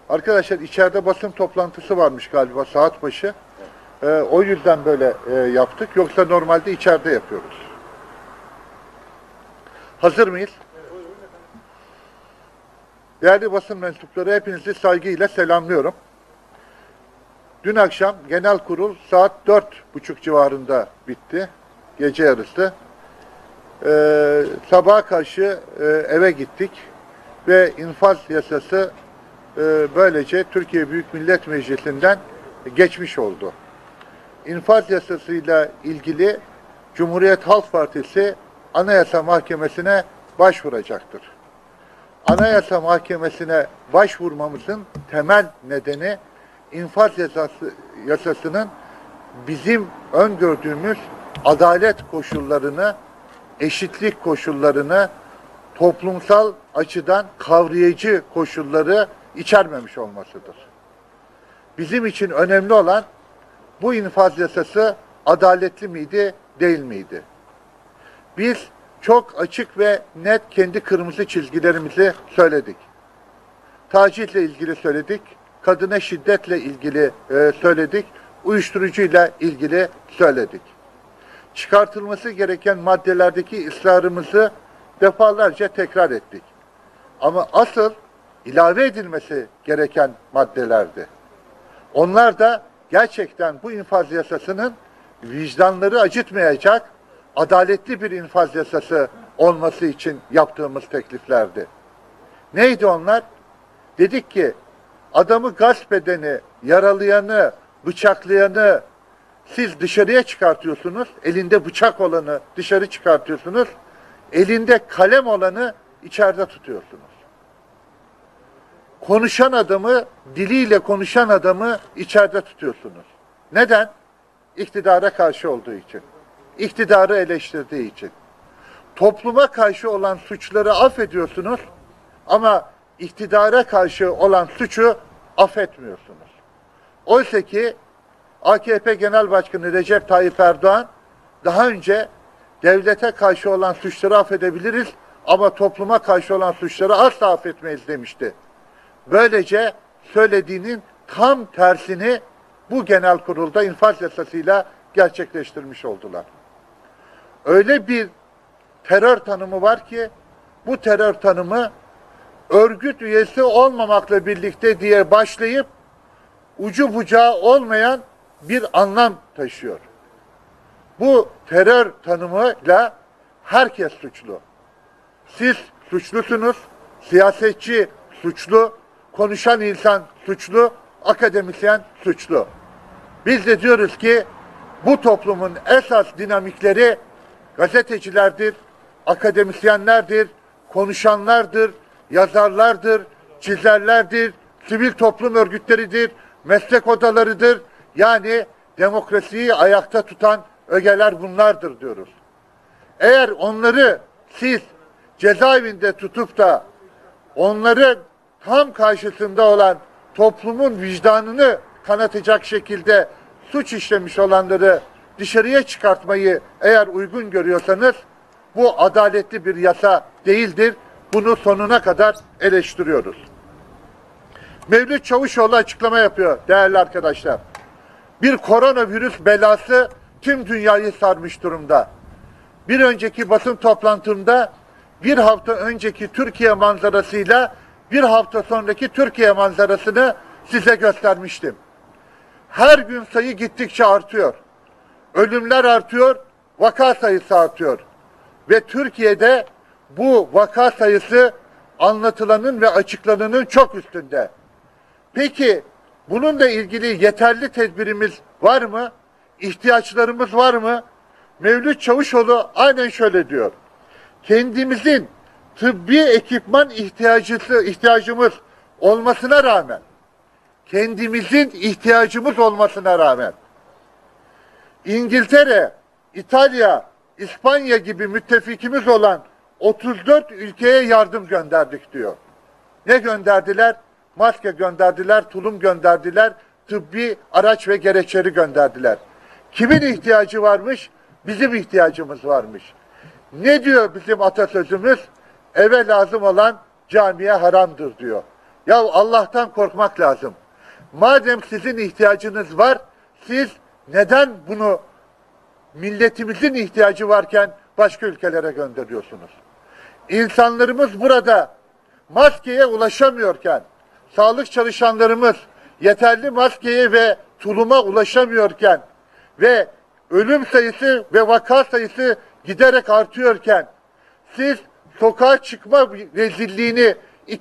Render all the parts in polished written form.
Arkadaşlar içeride basın toplantısı varmış galiba saat başı. O yüzden böyle yaptık. Yoksa normalde içeride yapıyoruz. Hazır mıyız? Değerli basın mensupları, hepinizi saygıyla selamlıyorum. Dün akşam genel kurul saat 4:30 civarında bitti. Gece yarısı. Sabaha karşı eve gittik ve infaz yasası böylece Türkiye Büyük Millet Meclisi'nden geçmiş oldu. İnfaz yasasıyla ilgili Cumhuriyet Halk Partisi Anayasa Mahkemesi'ne başvuracaktır. Anayasa Mahkemesi'ne başvurmamızın temel nedeni infaz yasasının bizim öngördüğümüz adalet koşullarını, eşitlik koşullarını, toplumsal açıdan kavrayıcı koşulları içermemiş olmasıdır. Bizim için önemli olan bu infaz yasası adaletli miydi, değil miydi? Biz çok açık ve net kendi kırmızı çizgilerimizi söyledik. Tacizle ilgili söyledik, kadına şiddetle ilgili söyledik, uyuşturucuyla ilgili söyledik. Çıkartılması gereken maddelerdeki ısrarımızı defalarca tekrar ettik. Ama asıl ilave edilmesi gereken maddelerdi. Onlar da gerçekten bu infaz yasasının vicdanları acıtmayacak, adaletli bir infaz yasası olması için yaptığımız tekliflerdi. Neydi onlar? Dedik ki adamı gasp edeni, yaralayanı, bıçaklayanı siz dışarıya çıkartıyorsunuz, elinde bıçak olanı dışarı çıkartıyorsunuz, elinde kalem olanı içeride tutuyorsunuz. Konuşan adamı, diliyle konuşan adamı içeride tutuyorsunuz. Neden? İktidara karşı olduğu için. İktidarı eleştirdiği için. Topluma karşı olan suçları affediyorsunuz ama iktidara karşı olan suçu affetmiyorsunuz. Oysa ki AKP Genel Başkanı Recep Tayyip Erdoğan daha önce devlete karşı olan suçları affedebiliriz ama topluma karşı olan suçları asla affetmeyiz demişti. Böylece söylediğinin tam tersini bu genel kurulda infaz yasasıyla gerçekleştirmiş oldular. Öyle bir terör tanımı var ki bu terör tanımı örgüt üyesi olmamakla birlikte diye başlayıp ucu bucağı olmayan bir anlam taşıyor. Bu terör tanımıyla herkes suçlu. Siz suçlusunuz, siyasetçi suçlu, konuşan insan suçlu, akademisyen suçlu. Biz de diyoruz ki bu toplumun esas dinamikleri gazetecilerdir, akademisyenlerdir, konuşanlardır, yazarlardır, çizerlerdir, sivil toplum örgütleridir, meslek odalarıdır. Yani demokrasiyi ayakta tutan ögeler bunlardır diyoruz. Eğer onları siz cezaevinde tutup da onların tam karşısında olan toplumun vicdanını kanatacak şekilde suç işlemiş olanları dışarıya çıkartmayı eğer uygun görüyorsanız bu adaletli bir yasa değildir. Bunu sonuna kadar eleştiriyoruz. Mevlüt Çavuşoğlu açıklama yapıyor değerli arkadaşlar. Bir koronavirüs belası tüm dünyayı sarmış durumda. Bir önceki basın toplantımda bir hafta önceki Türkiye manzarasıyla bir hafta sonraki Türkiye manzarasını size göstermiştim. Her gün sayı gittikçe artıyor. Ölümler artıyor, vaka sayısı artıyor. Ve Türkiye'de bu vaka sayısı anlatılanın ve açıklananın çok üstünde. Peki bununla ilgili yeterli tedbirimiz var mı? İhtiyaçlarımız var mı? Mevlüt Çavuşoğlu aynen şöyle diyor. Kendimizin tıbbi ekipman ihtiyacımız olmasına rağmen, kendimizin ihtiyacımız olmasına rağmen, İngiltere, İtalya, İspanya gibi müttefikimiz olan 34 ülkeye yardım gönderdik diyor. Ne gönderdiler? Maske gönderdiler, tulum gönderdiler, tıbbi araç ve gereçleri gönderdiler. Kimin ihtiyacı varmış? Bizim ihtiyacımız varmış. Ne diyor bizim atasözümüz? Eve lazım olan camiye haramdır diyor. Ya Allah'tan korkmak lazım. Madem sizin ihtiyacınız var, siz neden bunu milletimizin ihtiyacı varken başka ülkelere gönderiyorsunuz? İnsanlarımız burada maskeye ulaşamıyorken, sağlık çalışanlarımız yeterli maskeye ve tuluma ulaşamıyorken ve ölüm sayısı ve vaka sayısı giderek artıyorken, siz sokağa çıkma rezilliğini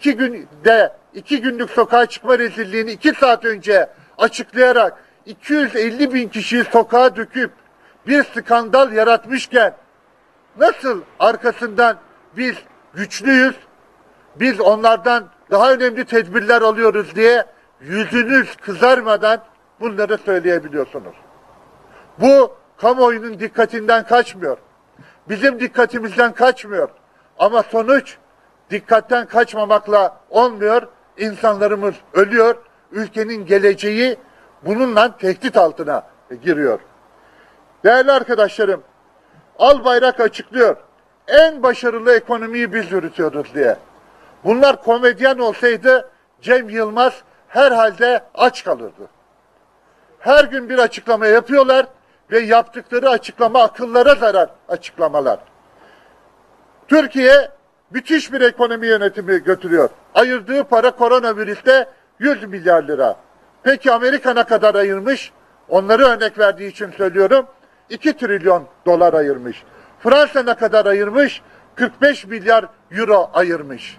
2 günlük sokağa çıkma rezilliğini 2 saat önce açıklayarak 250 bin kişiyi sokağa döküp bir skandal yaratmışken nasıl arkasından biz güçlüyüz, biz onlardan daha önemli tedbirler alıyoruz diye yüzünüz kızarmadan bunları söyleyebiliyorsunuz? Bu kamuoyunun dikkatinden kaçmıyor. Bizim dikkatimizden kaçmıyor. Ama sonuç dikkatten kaçmamakla olmuyor. İnsanlarımız ölüyor. Ülkenin geleceği bununla tehdit altına giriyor. Değerli arkadaşlarım, Albayrak açıklıyor. En başarılı ekonomiyi biz yürütüyoruz diye. Bunlar komedyen olsaydı Cem Yılmaz herhalde aç kalırdı. Her gün bir açıklama yapıyorlar ve yaptıkları açıklama akıllara zarar açıklamalar. Türkiye müthiş bir ekonomi yönetimi götürüyor. Ayırdığı para koronavirüste 100 milyar lira. Peki Amerika ne kadar ayırmış? Onları örnek verdiği için söylüyorum. 2 trilyon dolar ayırmış. Fransa ne kadar ayırmış? 45 milyar euro ayırmış.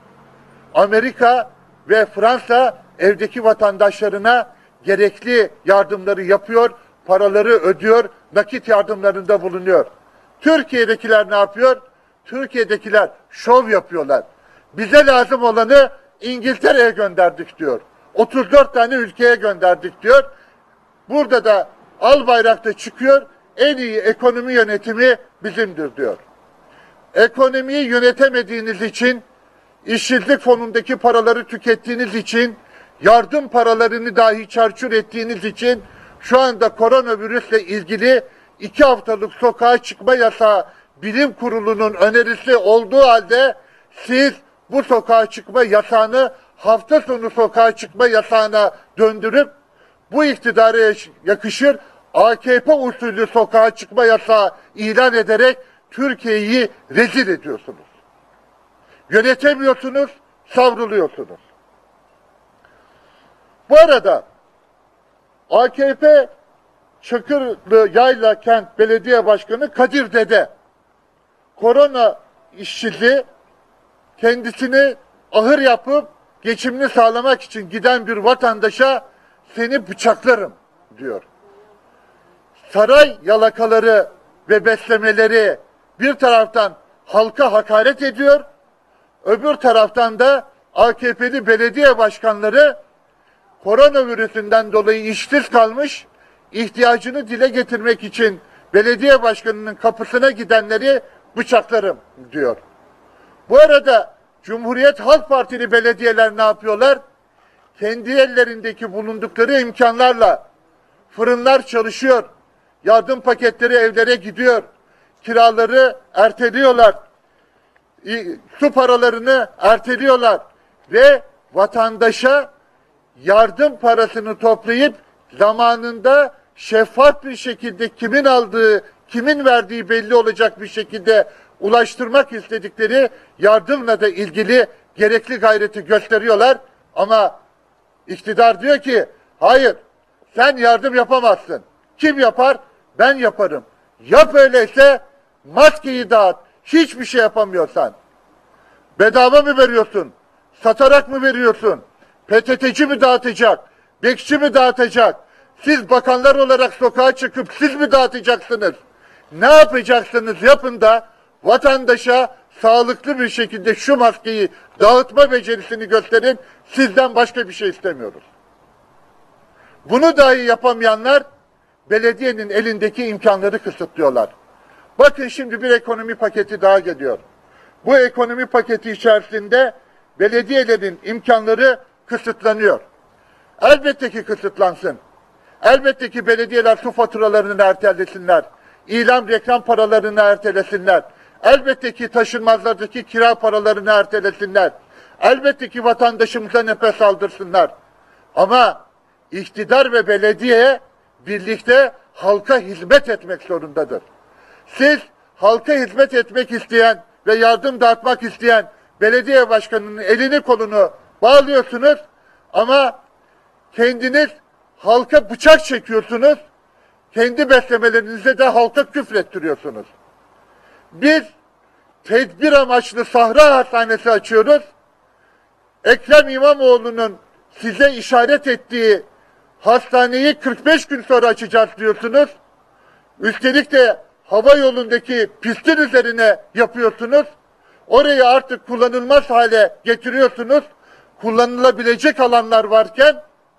Amerika ve Fransa evdeki vatandaşlarına gerekli yardımları yapıyor, paraları ödüyor, nakit yardımlarında bulunuyor. Türkiye'dekiler ne yapıyor? Türkiye'dekiler şov yapıyorlar. Bize lazım olanı İngiltere'ye gönderdik diyor. 34 tane ülkeye gönderdik diyor. Burada da Albayrak'ta çıkıyor, en iyi ekonomi yönetimi bizimdir diyor. Ekonomiyi yönetemediğiniz için, işsizlik fonundaki paraları tükettiğiniz için, yardım paralarını dahi çarçur ettiğiniz için şu anda koronavirüsle ilgili 2 haftalık sokağa çıkma yasağı bilim kurulunun önerisi olduğu halde siz bu sokağa çıkma yasağını hafta sonu sokağa çıkma yasağına döndürüp bu iktidara yakışır AKP usulü sokağa çıkma yasağı ilan ederek Türkiye'yi rezil ediyorsunuz. Yönetemiyorsunuz, savruluyorsunuz. Bu arada AKP Çakırlı Yayla Kent Belediye Başkanı Kadir Dede, korona işçisi kendisini ahır yapıp geçimini sağlamak için giden bir vatandaşa seni bıçaklarım diyor. Saray yalakaları ve beslemeleri bir taraftan halka hakaret ediyor, öbür taraftan da AKP'li belediye başkanları koronavirüsünden dolayı işsiz kalmış, ihtiyacını dile getirmek için belediye başkanının kapısına gidenleri bıçaklarım diyor. Bu arada Cumhuriyet Halk Partili belediyeler ne yapıyorlar? Kendi ellerindeki bulundukları imkanlarla fırınlar çalışıyor, yardım paketleri evlere gidiyor, kiraları erteliyorlar, su paralarını erteliyorlar ve vatandaşa yardım parasını toplayıp zamanında şeffaf bir şekilde kimin aldığı, kimin verdiği belli olacak bir şekilde ulaştırmak istedikleri yardımla da ilgili gerekli gayreti gösteriyorlar. Ama iktidar diyor ki hayır, sen yardım yapamazsın. Kim yapar? Ben yaparım. Yap öyleyse maskeyi dağıt. Hiçbir şey yapamıyorsan. Bedava mı veriyorsun? Satarak mı veriyorsun? PTT'ci mi dağıtacak? Bekçi mi dağıtacak? Siz bakanlar olarak sokağa çıkıp siz mi dağıtacaksınız? Ne yapacaksınız yapın da vatandaşa sağlıklı bir şekilde şu maskeyi dağıtma becerisini gösterin. Sizden başka bir şey istemiyoruz. Bunu dahi yapamayanlar belediyenin elindeki imkanları kısıtlıyorlar. Bakın şimdi bir ekonomi paketi daha geliyor. Bu ekonomi paketi içerisinde belediyelerin imkanları kısıtlanıyor. Elbette ki kısıtlansın. Elbette ki belediyeler su faturalarını ertelesinler. İlan reklam paralarını ertelesinler. Elbette ki taşınmazlardaki kira paralarını ertelesinler. Elbette ki vatandaşımıza nefes aldırsınlar. Ama iktidar ve belediye birlikte halka hizmet etmek zorundadır. Siz halka hizmet etmek isteyen ve yardım dağıtmak isteyen belediye başkanının elini kolunu bağlıyorsunuz ama kendiniz halka bıçak çekiyorsunuz, kendi beslemelerinize de halka küfrettiriyorsunuz. Biz tedbir amaçlı Sahra Hastanesi açıyoruz. Ekrem İmamoğlu'nun size işaret ettiği hastaneyi 45 gün sonra açacağız diyorsunuz. Üstelik de hava yolundaki pistin üzerine yapıyorsunuz. Orayı artık kullanılmaz hale getiriyorsunuz. Kullanılabilecek alanlar varken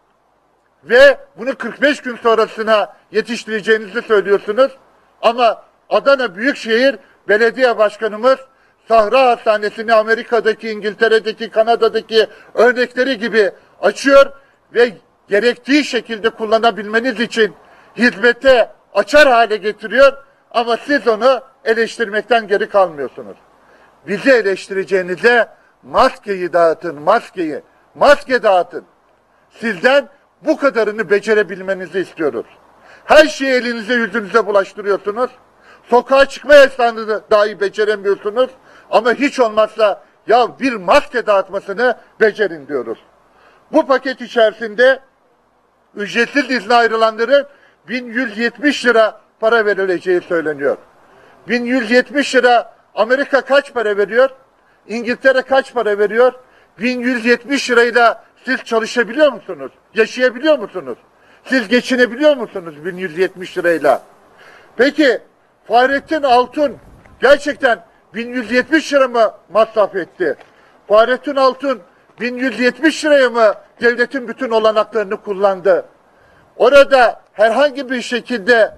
ve bunu 45 gün sonrasına yetiştireceğinizi söylüyorsunuz. Ama Adana Büyükşehir Belediye Başkanımız Sahra Hastanesi'ni Amerika'daki, İngiltere'deki, Kanada'daki örnekleri gibi açıyor ve gerektiği şekilde kullanabilmeniz için hizmete açar hale getiriyor ama siz onu eleştirmekten geri kalmıyorsunuz. Bizi eleştireceğinize maskeyi dağıtın, maskeyi. Maske dağıtın. Sizden bu kadarını becerebilmenizi istiyoruz. Her şeyi elinize yüzünüze bulaştırıyorsunuz. Sokağa çıkma yasağını dahi beceremiyorsunuz. Ama hiç olmazsa ya bir maske dağıtmasını becerin diyoruz. Bu paket içerisinde ücretsiz izne ayrılanların 1170 lira para verileceği söyleniyor. 1170 lira Amerika kaç para veriyor? İngiltere kaç para veriyor? 1170 lirayla siz çalışabiliyor musunuz? Yaşayabiliyor musunuz? Siz geçinebiliyor musunuz 1170 lirayla? Peki Fahrettin Altun gerçekten 1170 lira mı masraf etti? Fahrettin Altun 1170 liraya mı devletin bütün olanaklarını kullandı? Orada herhangi bir şekilde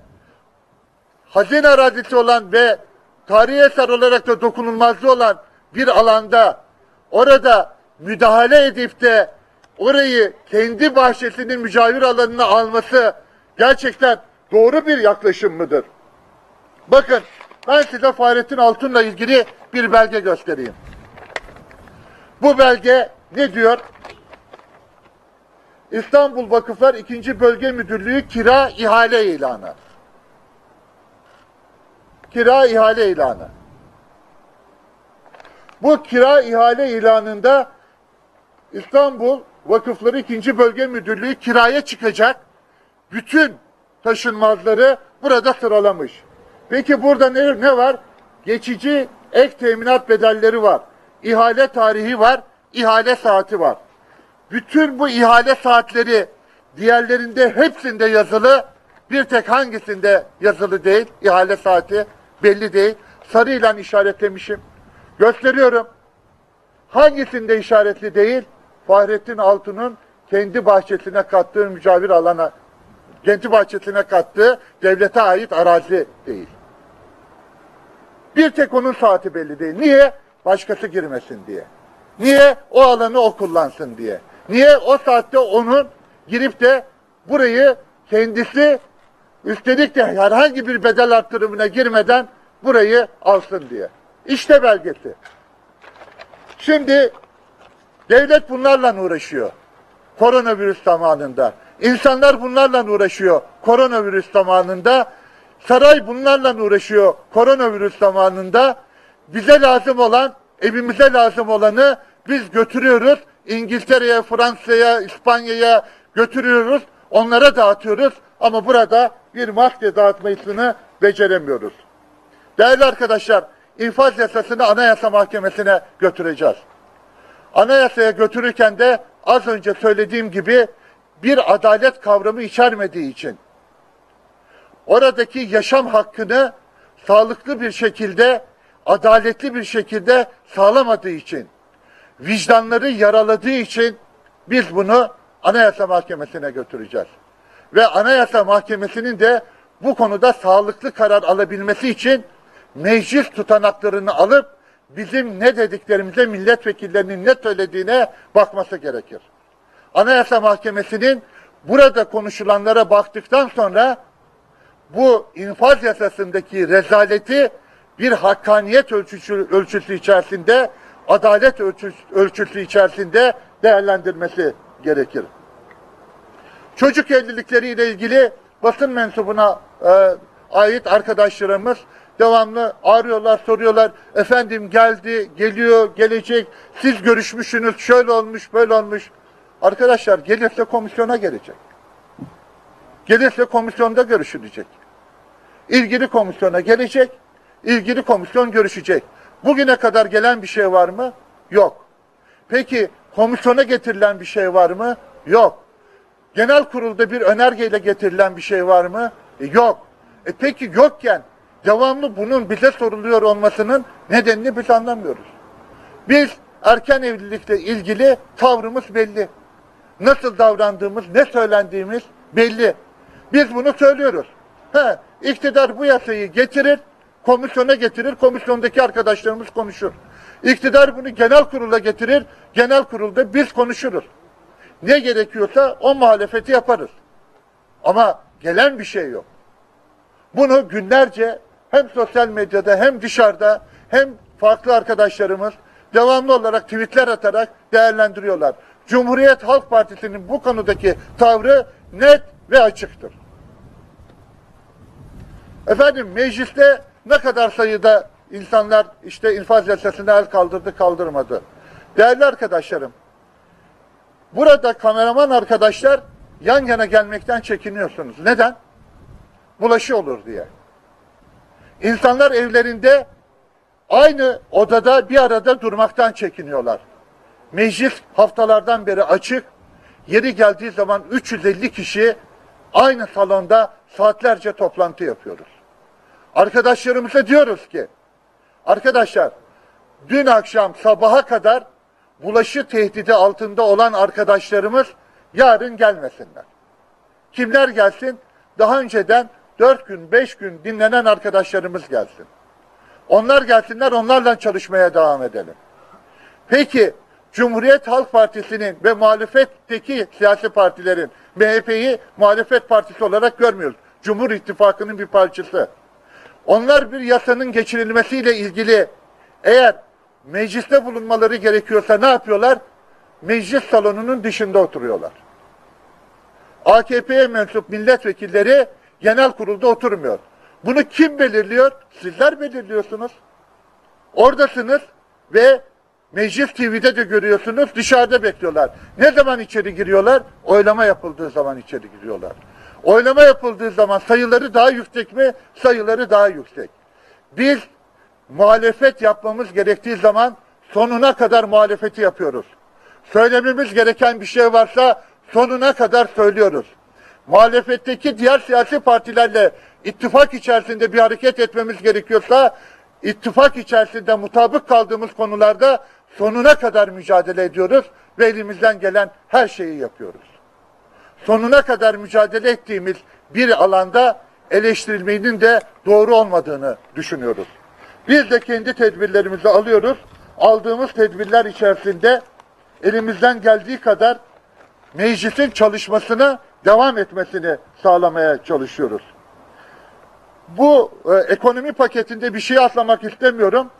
hazine arazisi olan ve tarihi eser olarak da dokunulmazlığı olan bir alanda orada müdahale edip de orayı kendi bahçesinin mücavir alanına alması gerçekten doğru bir yaklaşım mıdır? Bakın ben size Fahrettin Altun'la ilgili bir belge göstereyim. Bu belge ne diyor? İstanbul Vakıflar 2. Bölge Müdürlüğü kira ihale ilanı. Kira ihale ilanı. Bu kira ihale ilanında İstanbul Vakıfları 2. Bölge Müdürlüğü kiraya çıkacak bütün taşınmazları burada sıralamış. Peki burada ne var? Geçici ek teminat bedelleri var. İhale tarihi var, ihale saati var. Bütün bu ihale saatleri diğerlerinde hepsinde yazılı, bir tek hangisinde yazılı değil, ihale saati belli değil. Sarıyla işaretlemişim. Gösteriyorum. Hangisinde işaretli değil? Fahrettin Altun'un kendi bahçesine kattığı mücavir alana, kendi bahçesine kattığı devlete ait arazi değil. Bir tek onun saati belli değil. Niye? Başkası girmesin diye. Niye? O alanı o kullansın diye. Niye? O saatte onun girip de burayı kendisi üstelik de herhangi bir bedel arttırımına girmeden burayı alsın diye. İşte belgesi. Şimdi devlet bunlarla uğraşıyor. Koronavirüs zamanında. İnsanlar bunlarla uğraşıyor. Koronavirüs zamanında. Saray bunlarla uğraşıyor. Koronavirüs zamanında. Bize lazım olan, evimize lazım olanı biz götürüyoruz. İngiltere'ye, Fransa'ya, İspanya'ya götürüyoruz. Onlara dağıtıyoruz. Ama burada bir maske dağıtmasını beceremiyoruz. Değerli arkadaşlar, infaz yasasını Anayasa Mahkemesi'ne götüreceğiz. Anayasaya götürürken de az önce söylediğim gibi bir adalet kavramı içermediği için, oradaki yaşam hakkını sağlıklı bir şekilde, adaletli bir şekilde sağlamadığı için, vicdanları yaraladığı için biz bunu Anayasa Mahkemesi'ne götüreceğiz. Ve Anayasa Mahkemesi'nin de bu konuda sağlıklı karar alabilmesi için meclis tutanaklarını alıp bizim ne dediklerimize, milletvekillerinin ne söylediğine bakması gerekir. Anayasa Mahkemesi'nin burada konuşulanlara baktıktan sonra bu infaz yasasındaki rezaleti bir hakkaniyet ölçüsü içerisinde adalet ölçüsü içerisinde değerlendirmesi gerekir. Çocuk evlilikleriyle ilgili basın mensubuna ait arkadaşlarımız devamlı arıyorlar, soruyorlar. Efendim geldi, geliyor, gelecek. Siz görüşmüşsünüz, şöyle olmuş, böyle olmuş. Arkadaşlar gelirse komisyona gelecek. Gelirse komisyonda görüşülecek. İlgili komisyona gelecek, ilgili komisyon görüşecek. Bugüne kadar gelen bir şey var mı? Yok. Peki komisyona getirilen bir şey var mı? Yok. Genel kurulda bir önergeyle getirilen bir şey var mı? Yok. Peki yokken devamlı bunun bize soruluyor olmasının nedenini biz anlamıyoruz. Biz erken evlilikle ilgili tavrımız belli. Nasıl davrandığımız, ne söylendiğimiz belli. Biz bunu söylüyoruz. İktidar bu yasayı getirir, komisyona getirir, komisyondaki arkadaşlarımız konuşur. İktidar bunu genel kurula getirir, genel kurulda biz konuşuruz. Ne gerekiyorsa o muhalefeti yaparız. Ama gelen bir şey yok. Bunu günlerce hem sosyal medyada hem dışarıda hem farklı arkadaşlarımız devamlı olarak tweetler atarak değerlendiriyorlar. Cumhuriyet Halk Partisi'nin bu konudaki tavrı net ve açıktır. Efendim mecliste ne kadar sayıda insanlar işte infaz yasasına el kaldırdı, kaldırmadı. Değerli arkadaşlarım, burada kameraman arkadaşlar yan yana gelmekten çekiniyorsunuz. Neden? Bulaşı olur diye. İnsanlar evlerinde aynı odada bir arada durmaktan çekiniyorlar. Meclis haftalardan beri açık. Yeri geldiği zaman 350 kişi aynı salonda saatlerce toplantı yapıyoruz. Arkadaşlarımıza diyoruz ki, arkadaşlar dün akşam sabaha kadar bulaşı tehdidi altında olan arkadaşlarımız yarın gelmesinler. Kimler gelsin? Daha önceden 4 gün, 5 gün dinlenen arkadaşlarımız gelsin. Onlar gelsinler, onlarla çalışmaya devam edelim. Peki, Cumhuriyet Halk Partisi'nin ve muhalefetteki siyasi partilerin, MHP'yi muhalefet partisi olarak görmüyoruz. Cumhur İttifakı'nın bir parçası. Onlar bir yasanın geçirilmesiyle ilgili eğer mecliste bulunmaları gerekiyorsa ne yapıyorlar? Meclis salonunun dışında oturuyorlar. AKP'ye mensup milletvekilleri genel kurulda oturmuyor. Bunu kim belirliyor? Sizler belirliyorsunuz. Oradasınız ve Meclis TV'de de görüyorsunuz, dışarıda bekliyorlar. Ne zaman içeri giriyorlar? Oylama yapıldığı zaman içeri giriyorlar. Oylama yapıldığı zaman sayıları daha yüksek mi? Sayıları daha yüksek. Biz muhalefet yapmamız gerektiği zaman sonuna kadar muhalefeti yapıyoruz. Söylememiz gereken bir şey varsa sonuna kadar söylüyoruz. Muhalefetteki diğer siyasi partilerle ittifak içerisinde bir hareket etmemiz gerekiyorsa ittifak içerisinde mutabık kaldığımız konularda sonuna kadar mücadele ediyoruz ve elimizden gelen her şeyi yapıyoruz. Sonuna kadar mücadele ettiğimiz bir alanda eleştirilmenin de doğru olmadığını düşünüyoruz. Biz de kendi tedbirlerimizi alıyoruz. Aldığımız tedbirler içerisinde elimizden geldiği kadar meclisin çalışmasına devam etmesini sağlamaya çalışıyoruz. Bu ekonomi paketinde bir şey atlamak istemiyorum.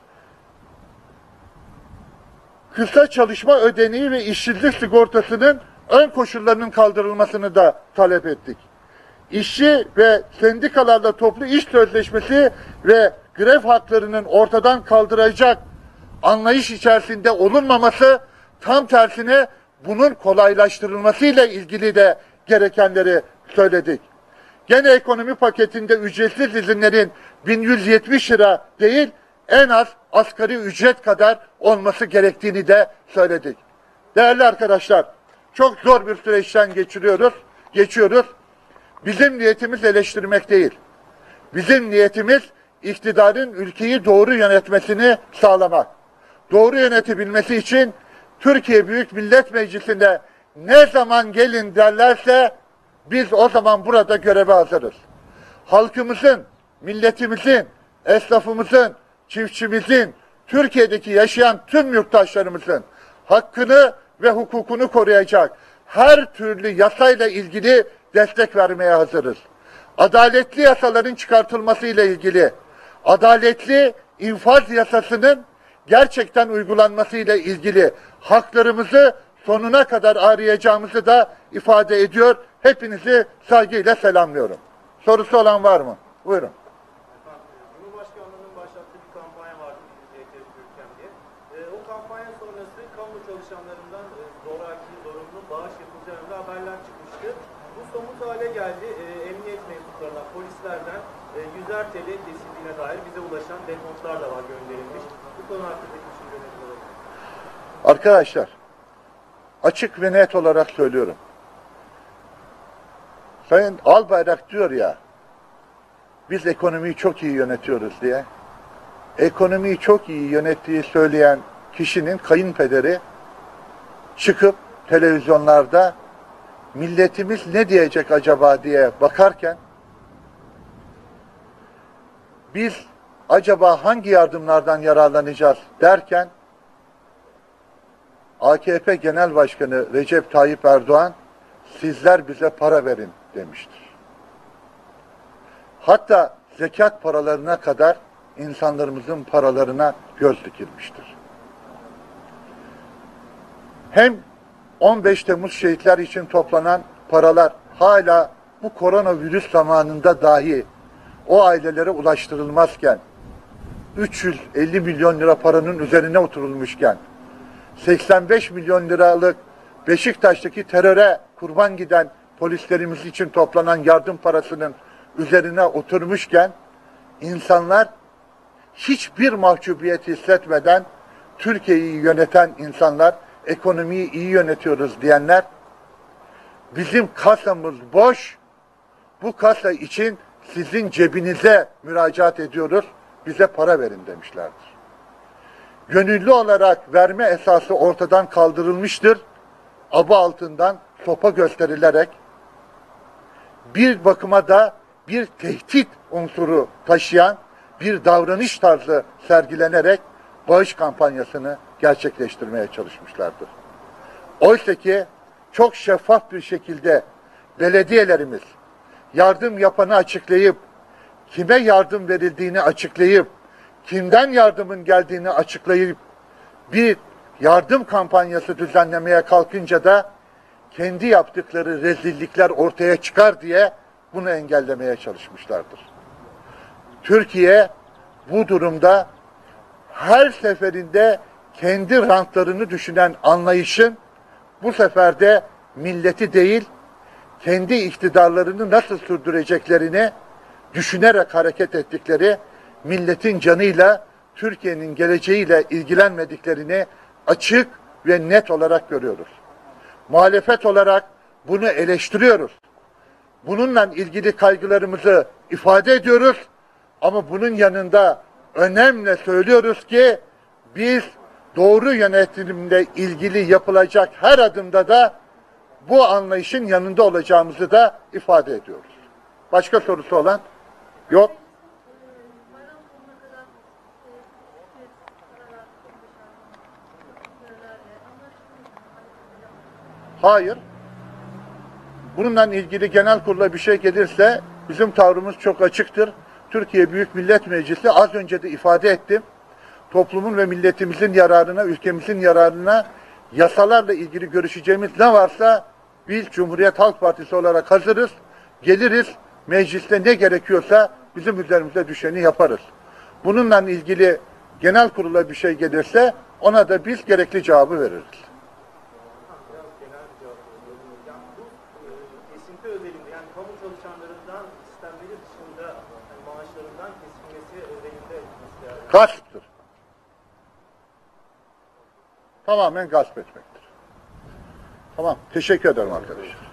Kısa çalışma ödeneği ve işsizlik sigortasının ön koşullarının kaldırılmasını da talep ettik. İşçi ve sendikalarla toplu iş sözleşmesi ve grev haklarının ortadan kaldıracak anlayış içerisinde olunmaması, tam tersine bunun kolaylaştırılmasıyla ilgili de gerekenleri söyledik. Gene ekonomi paketinde ücretsiz izinlerin 1170 lira değil, en az asgari ücret kadar olması gerektiğini de söyledik. Değerli arkadaşlar, çok zor bir süreçten geçiyoruz. Bizim niyetimiz eleştirmek değil. Bizim niyetimiz iktidarın ülkeyi doğru yönetmesini sağlamak. Doğru yönetebilmesi için Türkiye Büyük Millet Meclisi'nde ne zaman gelin derlerse biz o zaman burada göreve hazırız. Halkımızın, milletimizin, esnafımızın, çiftçimizin, Türkiye'deki yaşayan tüm yurttaşlarımızın hakkını ve hukukunu koruyacak her türlü yasayla ilgili destek vermeye hazırız. Adaletli yasaların çıkartılması ile ilgili, adaletli infaz yasasının gerçekten uygulanmasıyla ilgili haklarımızı sonuna kadar arayacağımızı da ifade ediyor. Hepinizi saygıyla selamlıyorum. Sorusu olan var mı? Buyurun. Cumhurbaşkanlığının başlattığı bir kampanya vardı, Türkiye'm diye. O kampanya sonrası kamu çalışanlarından zoraki, zorunlu bağış yapılacağında haberler çıkmıştı. Bu somut hale geldi. Emniyet mensuplarından, polislerden 100'er TL kesildiğine dair bize ulaşan dekontlar da var, gönderilmiş. Bu konu hakkındaki düşünceleriniz olabilir. Arkadaşlar, açık ve net olarak söylüyorum. Sayın Albayrak diyor ya, biz ekonomiyi çok iyi yönetiyoruz diye. Ekonomiyi çok iyi yönettiği söyleyen kişinin kayınpederi çıkıp televizyonlarda milletimiz ne diyecek acaba diye bakarken biz acaba hangi yardımlardan yararlanacağız derken AKP Genel Başkanı Recep Tayyip Erdoğan sizler bize para verin demiştir. Hatta zekat paralarına kadar insanlarımızın paralarına göz dikilmiştir. Hem 15 Temmuz şehitler için toplanan paralar hala bu koronavirüs zamanında dahi o ailelere ulaştırılmazken 350 milyon lira paranın üzerine oturulmuşken 85 milyon liralık Beşiktaş'taki teröre kurban giden polislerimiz için toplanan yardım parasının üzerine oturmuşken insanlar hiçbir mahcubiyet hissetmeden Türkiye'yi yöneten insanlar, ekonomiyi iyi yönetiyoruz diyenler bizim kasamız boş, bu kasa için sizin cebinize müracaat ediyoruz, bize para verin demişlerdir. Gönüllü olarak verme esası ortadan kaldırılmıştır. Aba altından sopa gösterilerek bir bakıma da bir tehdit unsuru taşıyan bir davranış tarzı sergilenerek bağış kampanyasını gerçekleştirmeye çalışmışlardır. Oysa ki çok şeffaf bir şekilde belediyelerimiz yardım yapanı açıklayıp, kime yardım verildiğini açıklayıp, kimden yardımın geldiğini açıklayıp bir yardım kampanyası düzenlemeye kalkınca da kendi yaptıkları rezillikler ortaya çıkar diye bunu engellemeye çalışmışlardır. Türkiye bu durumda her seferinde kendi rantlarını düşünen anlayışın bu sefer de milleti değil, kendi iktidarlarını nasıl sürdüreceklerini düşünerek hareket ettikleri, milletin canıyla, Türkiye'nin geleceğiyle ilgilenmediklerini açık ve net olarak görüyoruz. Muhalefet olarak bunu eleştiriyoruz. Bununla ilgili kaygılarımızı ifade ediyoruz ama bunun yanında önemli söylüyoruz ki biz doğru yönetimle ilgili yapılacak her adımda da bu anlayışın yanında olacağımızı da ifade ediyoruz. Başka sorusu olan? Yok. Hayır. Bununla ilgili genel kurula bir şey gelirse bizim tavrımız çok açıktır. Türkiye Büyük Millet Meclisi az önce de ifade ettim. Toplumun ve milletimizin yararına, ülkemizin yararına yasalarla ilgili görüşeceğimiz ne varsa biz Cumhuriyet Halk Partisi olarak hazırız. Geliriz, mecliste ne gerekiyorsa bizim üzerimize düşeni yaparız. Bununla ilgili genel kurula bir şey gelirse ona da biz gerekli cevabı veririz. Kesinti özelinde, yani kamu çalışanlarından sistemleri dışında maaşlarından kesilmesi özelinde Gasptır. Tamamen gasp etmektir. Tamam. Teşekkür ederim arkadaşlar.